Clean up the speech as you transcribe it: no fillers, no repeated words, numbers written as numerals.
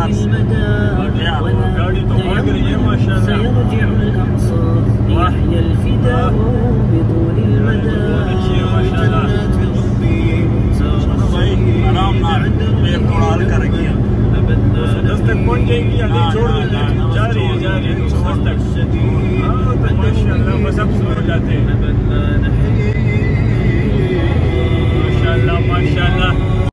गाड़ी तो भाग रही है माशाल्लाह। बहुत अच्छी है माशाल्लाह।